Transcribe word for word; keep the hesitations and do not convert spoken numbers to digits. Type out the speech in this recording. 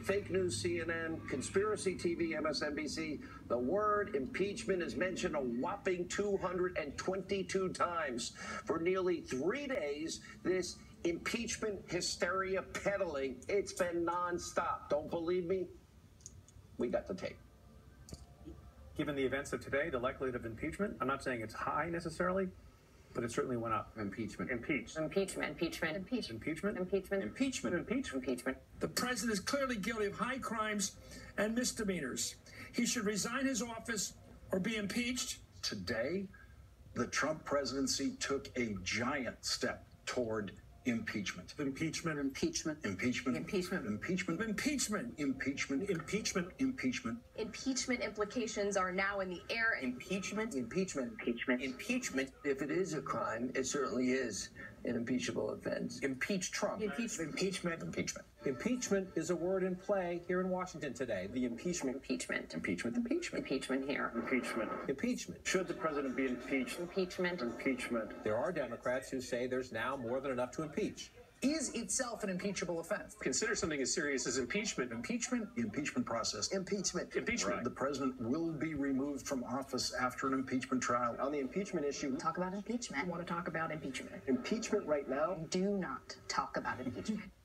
fake news C N N, conspiracy T V M S N B C. The word impeachment is mentioned a whopping two hundred twenty-two times. For nearly three days, this impeachment hysteria peddling, it's been nonstop. Don't believe me? We got the tape. Given the events of today, the likelihood of impeachment, I'm not saying it's high necessarily, but it certainly went up. Impeachment. Impeach. Impeachment. Impeachment. Impeachment. Impeachment. Impeachment. Impeachment. Impeachment. Impeachment. The president is clearly guilty of high crimes and misdemeanors. He should resign his office or be impeached. Today, the Trump presidency took a giant step toward impeachment. Impeachment. Impeachment. Impeachment. Impeachment. Impeachment. Impeachment. Impeachment. Impeachment. Impeachment. Impeachment implications are now in the air. Impeachment. Impeachment. Impeachment. Impeachment. If it is a crime, it certainly is an impeachable offense. Impeach Trump. Impeachment. Impeachment. Impeachment. Impeachment is a word in play here in Washington today. The impeachment. Impeachment. Impeachment. Impeachment. Impeachment here. Impeachment. Impeachment. Should the president be impeached? Impeachment. Impeachment. There are Democrats who say there's now more than enough to impeach. Is itself an impeachable offense. Consider something as serious as impeachment. Impeachment. The impeachment process. Impeachment. Impeachment. The president will be removed from office after an impeachment trial. On the impeachment issue, Talk about impeachment. I want to talk about impeachment. impeachment right now Do not talk about impeachment.